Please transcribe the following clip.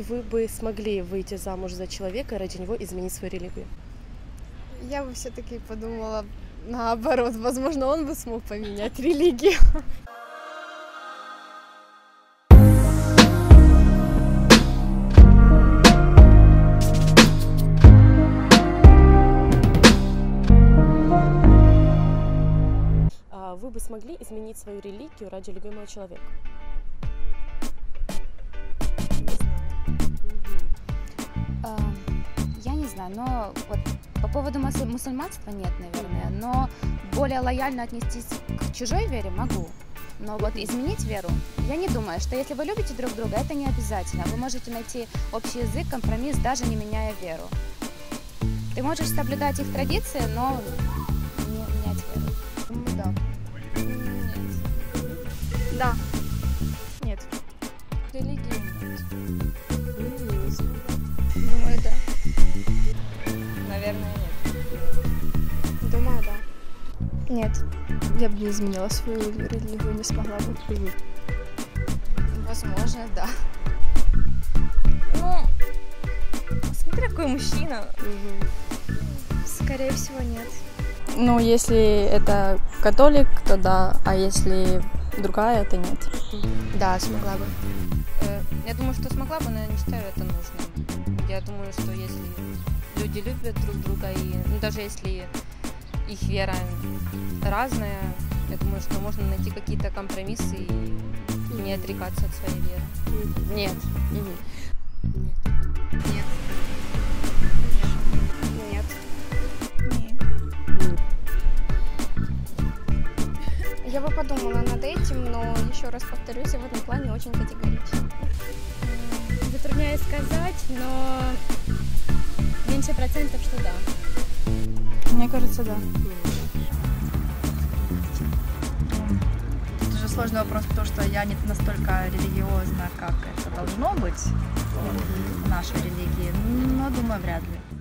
Вы бы смогли выйти замуж за человека и ради него изменить свою религию? Я бы все-таки подумала наоборот. Возможно, он бы смог поменять религию. Вы бы смогли изменить свою религию ради любимого человека? Я не знаю, но вот по поводу мусульманства нет, наверное, но более лояльно отнестись к чужой вере могу. Но вот изменить веру, я не думаю, что если вы любите друг друга, это не обязательно. Вы можете найти общий язык, компромисс, даже не меняя веру. Ты можешь соблюдать их традиции, но не менять веру. Да. Нет. Да. Нет. Религии нет. Думаю, да. Наверное, нет. Думаю, да. Нет. Я бы не изменила свою религию, не смогла бы. Возможно, да. Ну, смотри, какой мужчина. Скорее всего, нет. Ну, если это католик, то да, а если другая, то нет. Да, смогла бы. Я думаю, что смогла бы, но я не считаю это нужным. Я думаю, что если люди любят друг друга, и даже если их вера разная, я думаю, что можно найти какие-то компромиссы и не отрекаться от своей веры. Нет. Нет. Нет. Я бы подумала над этим, но еще раз повторюсь, я в этом плане очень категорична. Затрудняюсь сказать, но меньше процентов, что да. Мне кажется, да. Это же сложный вопрос, потому что я не настолько религиозна, как это должно быть в нашей религии, но думаю, вряд ли.